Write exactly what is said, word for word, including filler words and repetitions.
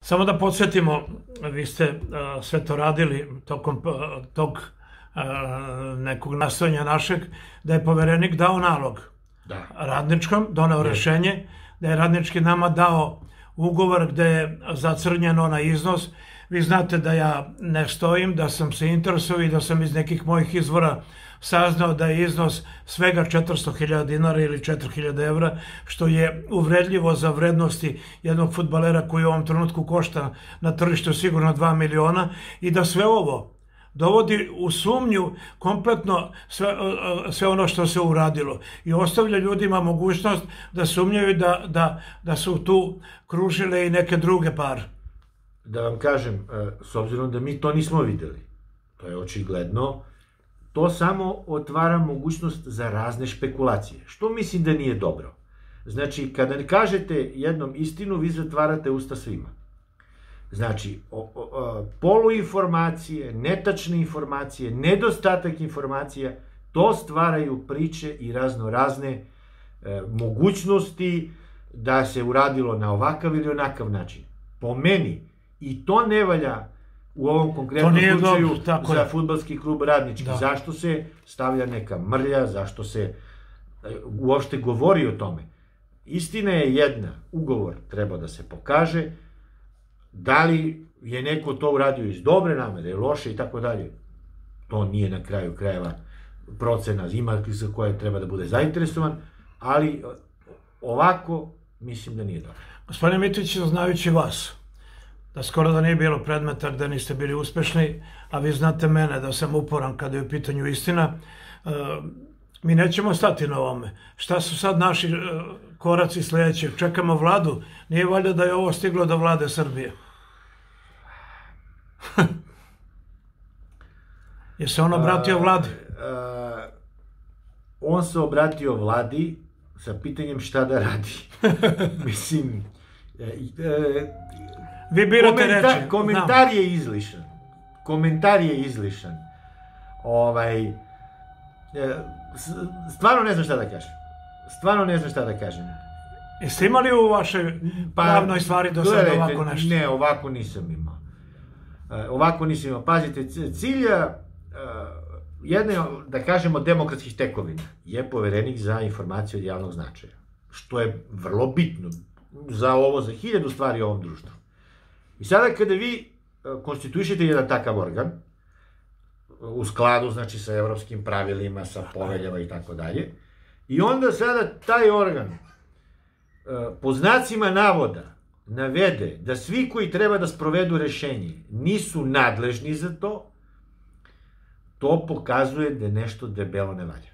Samo da podsjetimo, vi ste sve to radili tokom tog nekog nastojanja našeg, da je poverenik dao nalog Radničkom, doneo rešenje, da je Radnički nama dao ugovor gde je zacrnjen onaj iznos. Vi znate da ja ne stojim, da sam se interesovao i da sam iz nekih mojih izvora saznao da je iznos svega četiristo hiljada dinara ili četiri hiljade evra, što je uvredljivo za vrednosti jednog fudbalera koji u ovom trenutku košta na tržištu sigurno dva miliona, i da sve ovo dovodi u sumnju kompletno sve ono što se uradilo i ostavlja ljudima mogućnost da sumnjaju da su tu kružile i neke druge pare. Da vam kažem, s obzirom da mi to nismo videli, to je očigledno, to samo otvara mogućnost za razne špekulacije, što mislim da nije dobro. Znači, kada ne kažete jednom istinu, vi zatvarate usta svima. Znači, poluinformacije, netačne informacije, nedostatak informacija, to stvaraju priče i razno razne mogućnosti da se uradilo na ovakav ili onakav način. Po meni, i to ne valja u ovom konkretnom slučaju za fudbalski klub Radnički. Zašto se stavlja neka mrlja, zašto se uopšte govori o tome? Istina je jedna, ugovor treba da se pokaže, da li je neko to uradio iz dobre namere, loše i tako dalje, to nije na kraju krajeva procena, ima za koje treba da bude zainteresovan, ali ovako mislim da nije dobro. Gospodine Mitrović, znajući vas, da skoro da nije bilo predmeta gde niste bili uspešni, a vi znate mene da sam uporan kada je u pitanju istina, mi nećemo stati na ovome. Šta su sad naši koraci sledeći? Čekamo vladu? Nije valjda da je ovo stiglo do vlade Srbije? Je se on obratio vladi? On se obratio vladi sa pitanjem šta da radi. Mislim... Vi birate reči. Komentar je izlišan. Komentar je izlišan. Stvarno ne znam šta da kažem. Stvarno ne znam šta da kažem. Jeste imali u vašoj pravnoj stvari do sada ovako nešto? Ne, ovako nisam imao. Ovako nisam imao. Pazite, cilj jedne, da kažemo, demokratskih tekovina je poverenik za informacije od javnog značaja. Što je vrlo bitno za ovo, za hiljadu stvari u ovom društvu. I sada kada vi konstituišete jedan takav organ, u skladu, znači, sa evropskim pravilima, sa poveljama i tako dalje, i onda sada taj organ po znacima navoda navede da svi koji treba da sprovedu rešenje nisu nadležni za to, to pokazuje da nešto debelo ne valja.